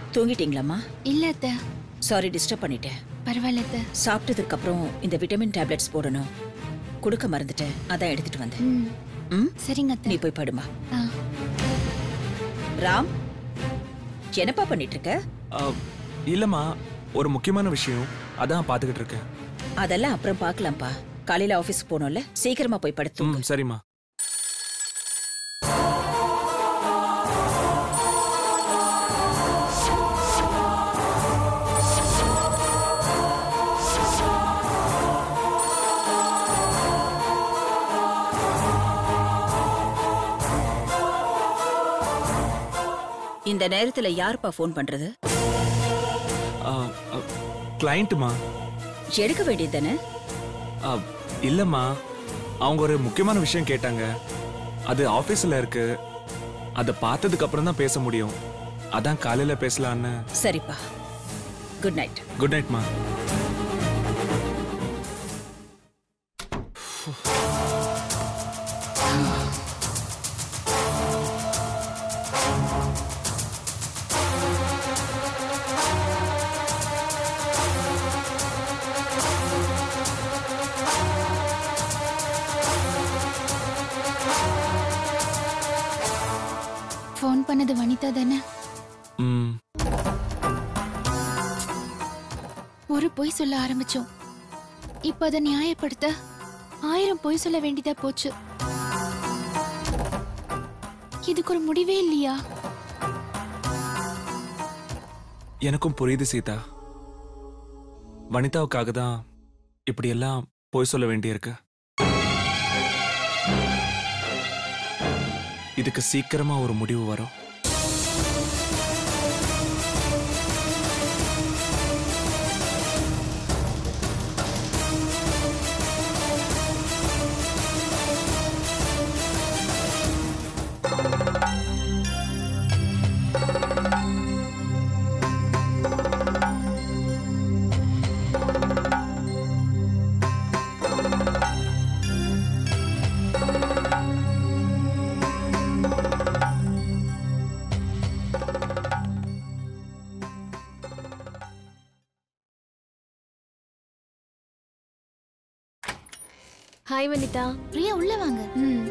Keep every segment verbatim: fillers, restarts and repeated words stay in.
தூங்கிட்டீங்களாம்மா? இல்ல அத்தை. Sorry disturb பண்ணிட்டேன். பரவாயில்ல அத்தை. சாப்பிட்டதுக்கு அப்புறம் இந்த விட்டமின் டேப்லெட்ஸ் போடணும். கொடுக்க மறந்துட்டேன், அதான் எடுத்துட்டு வந்தேன். ம் சரிங்க அத்தை. நீ போய் படுமா. ஆ. ராம், என்னப்பா பண்ணிட்டு இருக்க? இல்லம்மா, ஒரு முக்கியமான விஷயம், அதான் பாத்துக்கிட்டு இருக்கேன். அதெல்லாம் அப்புறம் பார்க்கலாம்ப்பா. காலையில ஆபீஸ்க்கு போகணும்ல, சீக்கிரமா போய் படுத்து. சரிம்மா. இந்த நேரத்துல யாருப்பா போன் பண்றது? கிளையண்ட்மா. எடுக்க வேண்டியது தானே? இல்லம்மா, அவங்க ஒரு முக்கியமான விஷயம் கேட்டாங்க. அது ஆபீஸ்ல இருக்கு. அதை பார்த்ததுக்கு அப்புறம் தான் பேச முடியும். அதான் காலையில பேசலான்னு. சரிப்பா, குட் நைட். குட் நைட்மா. போன் பண்ணது வனிதா தானே? ம். ஒரு பொய் சொல்ல ஆரம்பிச்சோம். இப்ப அதை நியாயப்படுத்த ஆயிரம் பொய் சொல்ல வேண்டியதா போச்சு. இதுக்கு ஒரு முடிவே இல்லையா? எனக்கும் புரியுது சீதா. வனிதாவுக்காக தான் இப்படி எல்லாம் பொய் சொல்ல வேண்டியிருக்கு. இதுக்கு சீக்கிரமா ஒரு முடிவு வரும். ஹாய் வனிதா. பிரியா உள்ள வாங்க. ம்.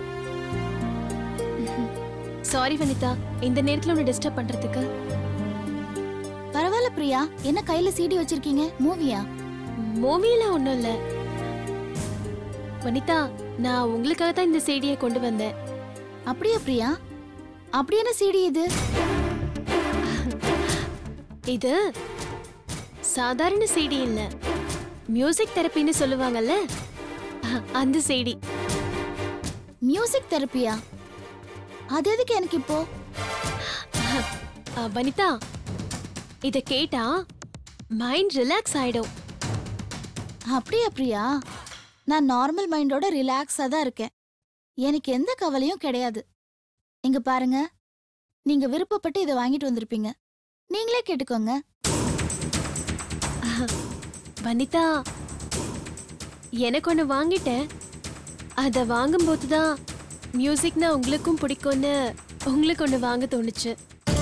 சாரி வனிதா, இந்த நேரத்துல உன்னை டிஸ்டர்ப் பண்றதுக்கு. பரவாயில்ல பிரியா, என்ன கையில சீடி வச்சிருக்கீங்க? மூவியா? மூவில ஒண்ணும் இல்ல வனிதா, நான் உங்களுக்காக தான் இந்த சீடியை கொண்டு வந்தேன். அப்படியா பிரியா? அப்படி என்ன சீடி இது? இது சாதாரண சீடி இல்ல, மியூசிக் தெரப்பின்னு சொல்லுவாங்கல்ல, அந்த சீடி. மியூசிக் தெரப்பியா? அது எதுக்கு எனக்கு இப்போ? வனிதா, இத கேட்டா மைண்ட் ரிலாக்ஸ் ஆயிடும். அப்படியா பிரியா? நான் நார்மல் மைண்டோட ரிலாக்ஸா தான் இருக்கேன். எனக்கு எந்த கவலையும் கிடையாது. இங்க பாருங்க, நீங்க விருப்பப்பட்டு இதை வாங்கிட்டு வந்திருப்பீங்க. நீங்களே கேட்டுக்கோங்க. வனிதா, எனக்கு ஒன்று வாங்கிட்டேன். அதை வாங்கும்போது தான் மியூசிக்னா உங்களுக்கும் பிடிக்கும்னு உங்களுக்கு ஒன்று வாங்க தோணுச்சு.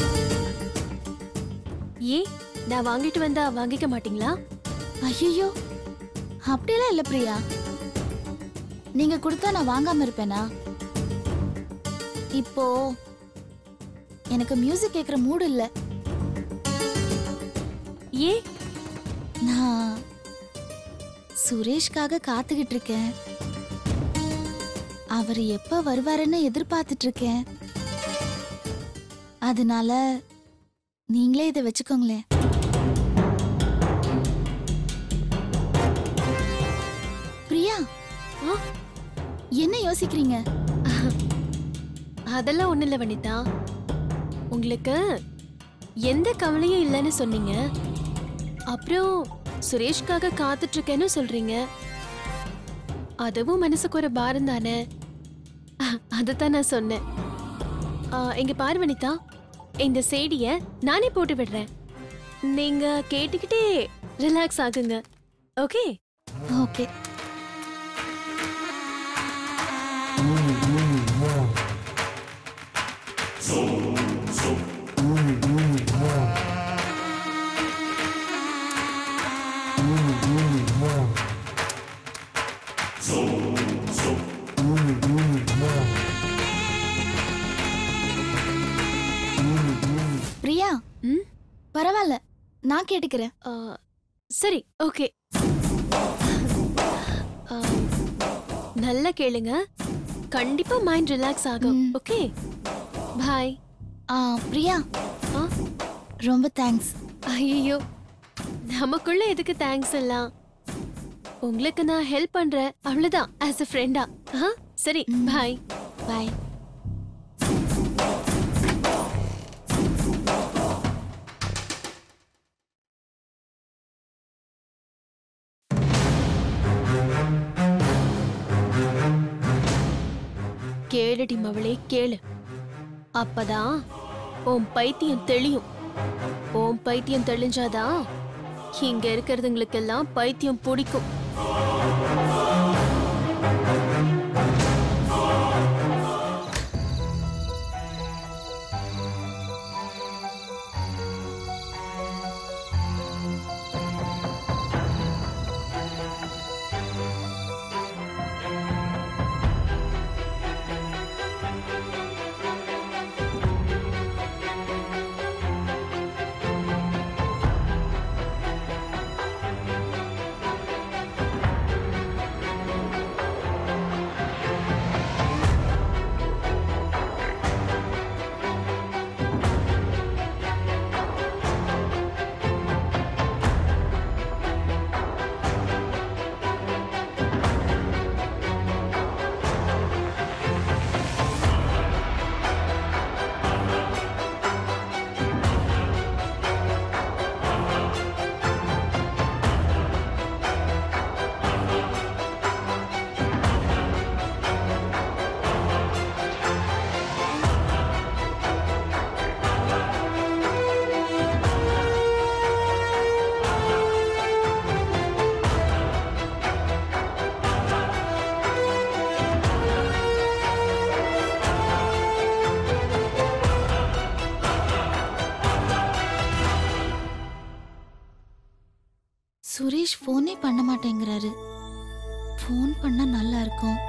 ஏன் நான் வாங்கிட்டு வந்தா வாங்கிக்க மாட்டீங்களா? ஐயோ, அப்படியெல்லாம் இல்ல பிரியா. நீங்க கொடுத்தா நான் வாங்காம இருப்பேனா? இப்போ எனக்கு மியூசிக் கேட்குற மூடு இல்ல. ஏன்? நான் சுரேஷ்காக காத்துக்கிட்டு இருக்கேன். அவர் எப்ப வருவாருன்னு எதிர்பார்த்துட்டு இருக்கேன். அதனால நீங்களே இதை வச்சுக்கோங்களேன். பிரியா, என்ன யோசிக்கிறீங்க? அதெல்லாம் ஒண்ணு இல்ல வனிதா. உங்களுக்கு எந்த கவலையும் இல்லைன்னு சொன்னீங்க. அப்புறம் சுரேஷ்காக காத்துட்டு இருக்கேன்னு சொல்றீங்க. அதுவும் மனசுக்கு ஒரு பாரம் தானே, அதுதான் நான் சொன்னேன். இங்க பாரு வனிதா, இந்த சேடிய நானே போட்டு விடுறேன். நீங்க கேட்டுக்கிட்டே ரிலாக்ஸ் ஆகுங்க. ஓகே? ஓகே. பரவாயில்ல, நான் கேட்டுக்கிறேன். ஆ, சரி ஓகே. ஆ, நல்லா கேளுங்க, கண்டிப்பா மைண்ட் ரிலாக்ஸ் ஆகும். ம். Okay bye. ஆ, பிரியா, ஆ, ரொம்ப தேங்க்ஸ். ஐயோ நமக்குள்ள எதுக்கு தேங்க்ஸ் எல்லாம்? உங்களுக்கு நான் ஹெல்ப் பண்றேன் அவ்வளவுதான், ஆஸ் அ ஃப்ரெண்டா. சரி ம். பாய். பாய். கேளுடி மவளே கேளு, அப்பதான் உன் பைத்தியம் தெளியும். உன் பைத்தியம் தெளிஞ்சாதான் இங்க இருக்கிறதுங்களுக்கெல்லாம் பைத்தியம் பிடிக்கும். சுரேஷ் ஃபோனே பண்ண மாட்டேங்கிறாரு. ஃபோன் பண்ணா நல்லா இருக்கும்.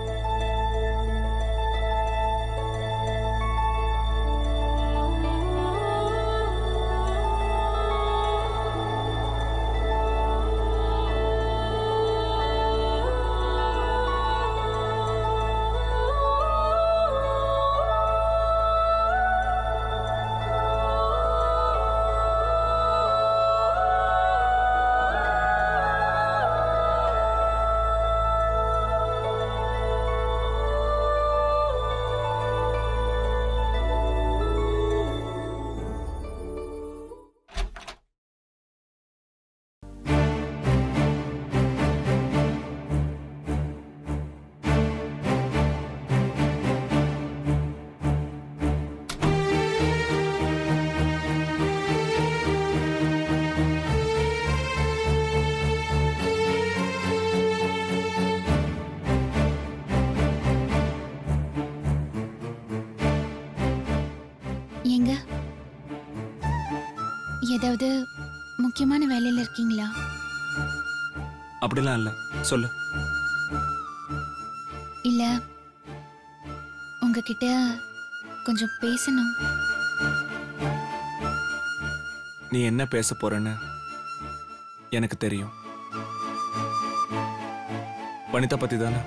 ஏங்க, ஏதாவது முக்கியமான வேலையில இருக்கீங்களா? அப்படிலாம் இல்ல, சொல்லு. இல்ல, உங்ககிட்ட கொஞ்சம் பேசணும். நீ என்ன பேச போறன்னு எனக்கு தெரியும். வனிதா பத்தி தானே?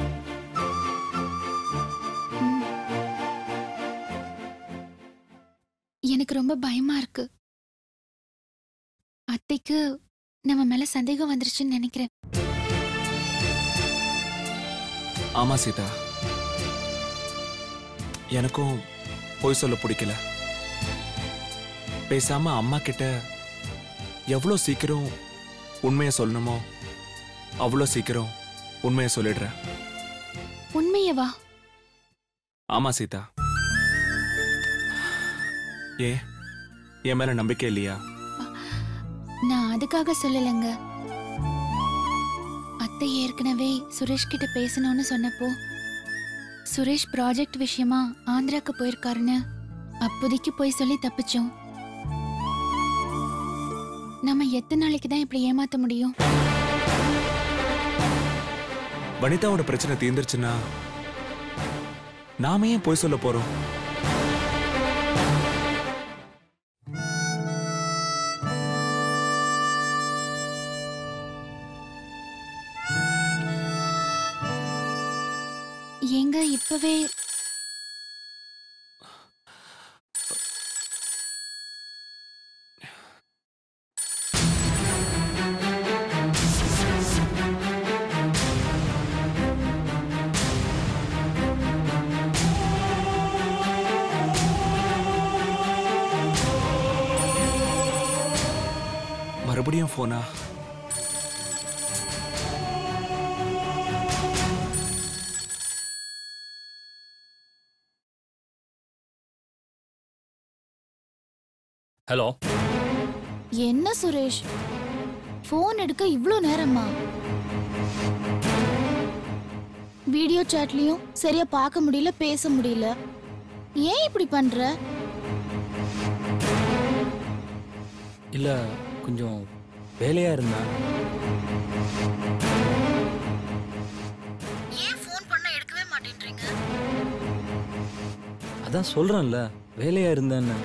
எனக்கு ரொம்ப பயமா இருக்கு. அத்தைக்கு நம்ம மேல சந்தேகம் வந்துருச்சுன்னு நினைக்கிறேன். ஆமா சீதா, எனக்கும் பொய் சொல்ல பிடிக்கல. பேசாம அம்மா கிட்ட எவ்வளோ சீக்கிரம் உண்மையை சொல்லணுமோ அவ்வளோ சீக்கிரம் உண்மையை சொல்லிடுறேன். உண்மையவா? ஆமா சீதா. ஏ, என் மேல நம்பிக்கை இல்லையா? நான் அதுக்காக சொல்லலைங்க. அத்தை ஏற்கனவே சுரேஷ் கிட்ட பேசணும்னு சொன்னப்போ சுரேஷ் ப்ராஜெக்ட் விஷயமா ஆந்திராக்கு போயிருக்காருன்னு அப்போதைக்கு போய் சொல்லி தப்பிச்சோம். நம்ம எத்தனை நாளைக்கு தான் இப்படி ஏமாத்த முடியும்? வனிதாவோட பிரச்சனை தீர்ந்துருச்சுன்னா நாம ஏன் போய் சொல்ல போறோம்? இப்பவே மறுபடியும் போனா? ஹலோ. என்ன சுரேஷ், போன் எடுக்க இவ்ளோ நேரமா? வீடியோ சாட்லயும் சரியா பார்க்க முடியல, பேச முடியல. ஏன் இப்படி பண்ற? இல்ல, கொஞ்சம் வேலையா இருந்தா. ஏன் போன் பண்ண எடுக்கவே மாட்டேன்றீங்க? அதான் சொல்றேன்ல, வேலையா இருந்தேன்னு.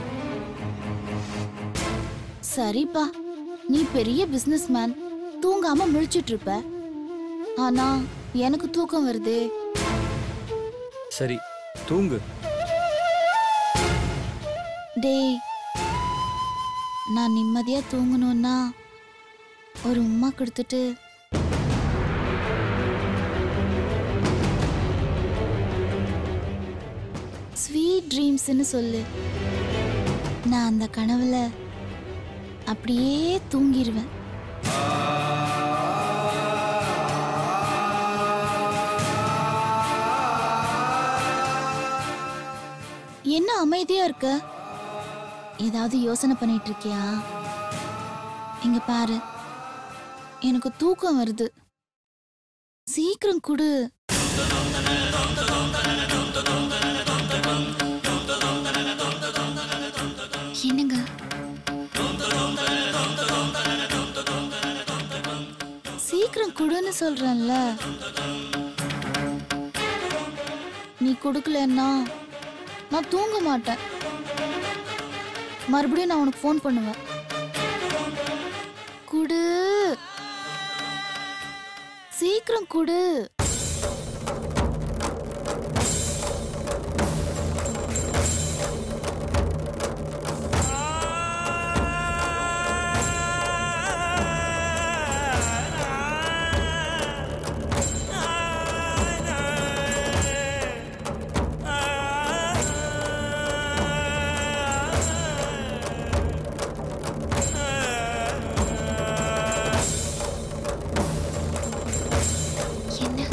சரிப்பா, நீ பெரிய பிசினஸ் மேன், தூங்காம முழிச்சிட்டு இருப்ப. ஆனா எனக்கு தூக்கம் வருதே. சரி, தூங்கு. டேய், நான் நிம்மதியா தூங்கணும்னா ஒரு உம்மா கொடுத்துட்டு ஸ்வீட் ட்ரீம்ஸ்னு சொல்லு. நான் அந்த கனவுல அப்படியே தூங்கிடுவேன். என்ன அமைதியா இருக்க? ஏதாவது யோசனை பண்ணிட்டு இருக்கியா? இங்க பாரு, எனக்கு தூக்கம் வருது. சீக்கிரம் குடு. என்னங்க? சீக்கிரம் குடுன்னு சொல்றேன்ல. நீ கொடுக்கலன்னா நான் தூங்க மாட்டேன். மறுபடியும் நான் உனக்கு ஃபோன் பண்ணுவேன். குடு, சீக்கிரம் குடு. என்ன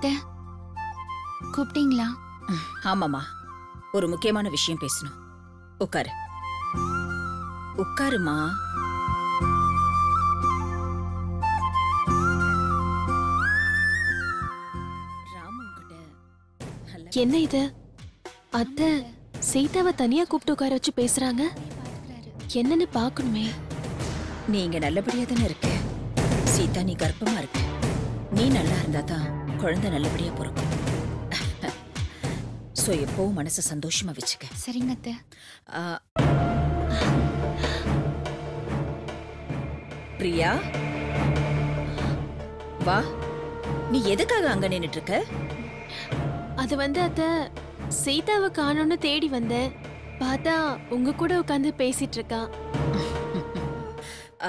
அத்தை கூப்பிட்டீங்களா? ஆமாமா, ஒரு முக்கியமான விஷயம் பேசணும். உட்காரு உட்காருமா. ராமு கிட்ட நல்ல என்ன இது? அத்தை சீதாவை தனியா கூப்பிட்டு உட்கார வச்சு பேசுறாங்க. என்னன்னு பாக்கணுமே. நீங்க நல்லபடியா தானே இருக்க சீதா. நீ கர்ப்பமா இருக்க. நீ நல்லா இருந்தா தான் குழந்தை நல்லபடியா பிறக்கும். சோ எப்பவும் மனசை சந்தோஷமா வச்சுக்க. சரிங்க அத்தை. ஆ, பிரியா வா. நீ எதுக்காக அங்க நின்னுட்டு இருக்க? அது வந்து அத்தை சீதாவை காணோம்னு தேடி வந்தேன். பார்த்தா உங்க கூட உட்காந்து பேசிட்டு இருக்கா. ஆ,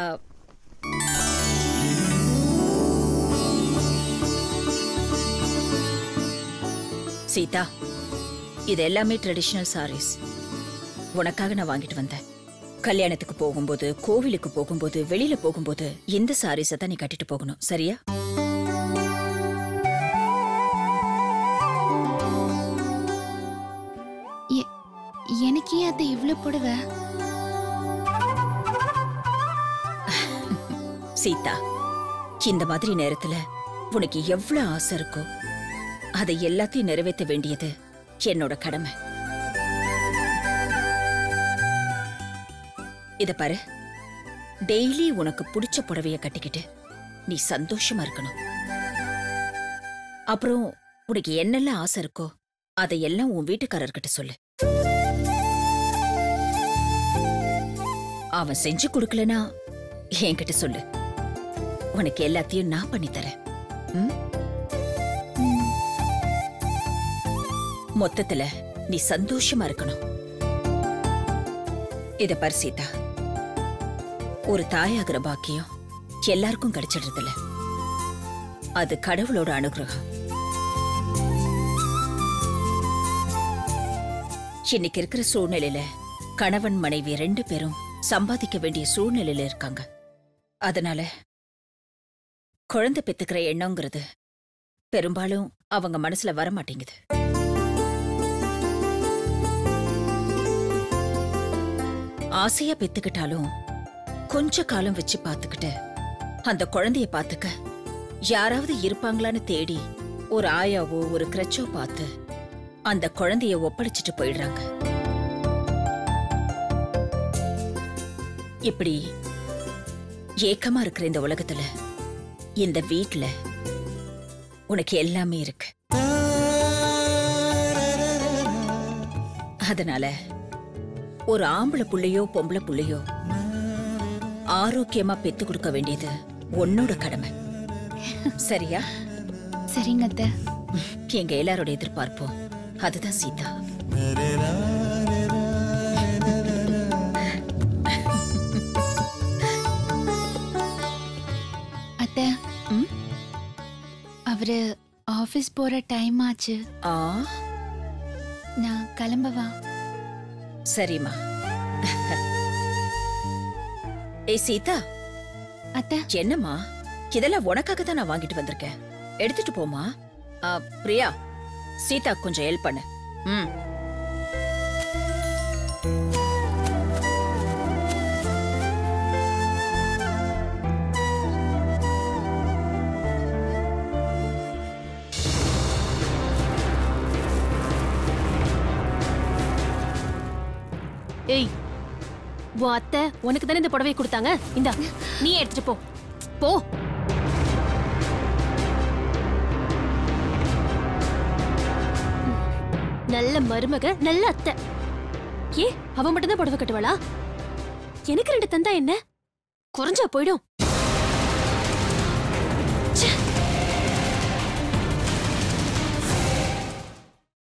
சீதா, இது எல்லாமே ட்ரெடிஷனல் சாரீஸ். உனக்காக நான் வாங்கிட்டு வந்தேன். கல்யாணத்துக்கு போகும்போது, கோவிலுக்கு போகும்போது, வெளியில போகும்போது இந்த சாரீஸை தான் நீ கட்டிட்டு போகணும். சரியா? எ- எனக்கு ஏன் அத்தை இவ்ளோ புடவை? சீதா, இந்த மாதிரி நேரத்துல உனக்கு எவ்வளவு ஆசை இருக்கோ அதை எல்லாத்தையும் நிறைவேற்ற வேண்டியது என்னோட கடமை. இத பாரு, டெய்லி உனக்கு பிடிச்ச புடவைய கட்டிக்கிட்டு நீ சந்தோஷமா இருக்கணும். அப்புறம் உனக்கு என்னெல்லாம் ஆசை இருக்கோ அதையெல்லாம் உன் வீட்டுக்காரர்கிட்ட சொல்லு. அவன் செஞ்சு கொடுக்கலனா என்கிட்ட சொல்லு. உனக்கு எல்லாத்தையும் நான் பண்ணி தரேன். ம்? மொத்தத்துல நீ சந்தோஷமா இருக்கணும். இத பாரு சீதா, ஒரு தாயாகிற பாக்கியம் எல்லாருக்கும் கிடைச்சிடுறது இல்ல. அது கடவுளோட அனுகிரகம். இன்னைக்கு இருக்கிற சூழ்நிலையில கணவன் மனைவி ரெண்டு பேரும் சம்பாதிக்க வேண்டிய சூழ்நிலையில இருக்காங்க. அதனால குழந்தை பெத்துக்கிற எண்ணங்கிறது பெரும்பாலும் அவங்க மனசுல வர மாட்டேங்குது. ஆசையா பெத்துக்கிட்டாலும் கொஞ்ச காலம் வச்சு பாத்துக்கிட்டு அந்த குழந்தைய பாத்துக்க யாராவது இருப்பாங்களான்னு தேடி ஒரு ஆயாவோ ஒரு கிரச்சோ பார்த்து அந்த குழந்தைய ஒப்படைச்சிட்டு போயிடுறாங்க. இப்படி ஏக்கமா இருக்கிற இந்த உலகத்துல இந்த வீட்ல உனக்கு எல்லாமே இருக்கு. அதனால ஒரு ஆம்பளை புள்ளையோ பொம்பளை புள்ளையோ ஆரோக்கியமா பெத்து கொடுக்க வேண்டியது உன்னோட கடமை. சரியா? சரிங்க அத்தை. எங்க எல்லாரோட எதிர்பார்ப்போம் அதுதான் சீதா. அத்தை, ம்? அவரு ஆபீஸ் போற டைம் ஆச்சு. ஆ, நான் கிளம்பவா? சரிம்மா. ஏய் சீதா. அத்தை, என்னம்மா, இதெல்லாம் உனக்காக தான் நான் வாங்கிட்டு வந்திருக்கேன். எடுத்துட்டு போமா. ஆ, பிரியா, சீதா கொஞ்சம் ஹெல்ப் பண்ணு. ம். ஏய், உன் அத்தை உனக்கு தானே இந்த புடவை கொடுத்தாங்க. இந்தா, நீ எடுத்துட்டு போ. போ. நல்ல மருமக, நல்ல அத்தை. ஏ, அவ மட்டும் தான் புடவை கட்டுவாளா? எனக்கு ரெண்டு தந்தா என்ன குறைஞ்சா போயிடும்.